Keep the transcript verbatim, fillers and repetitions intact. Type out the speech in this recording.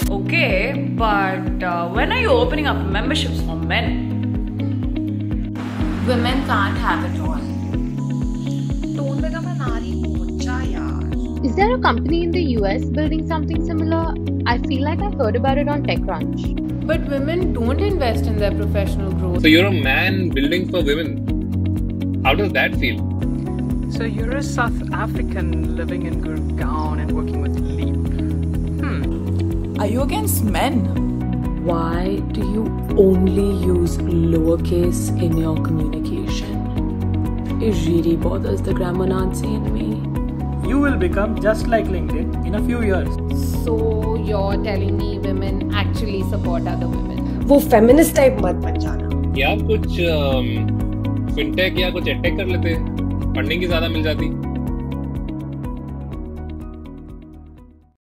Okay, but uh, when are you opening up memberships for men? Women can't have it all. Don't become a nari pocha, yaar. Is there a company in the U S building something similar? I feel like I heard about it on TechCrunch. But women don't invest in their professional growth. So you're a man building for women. How does that feel? So you're a South African living in Gurgaon and working with Leap. Hmm. Are you against men? Why do you only use lowercase in your communication? It really bothers the grammar Nazi in me. You will become just like LinkedIn in a few years. So you're telling me women actually support other women? वो feminist type मत बन जाना। या कुछ fintech या कुछ edtech कर लेते, फंडिंग की ज्यादा मिल जाती।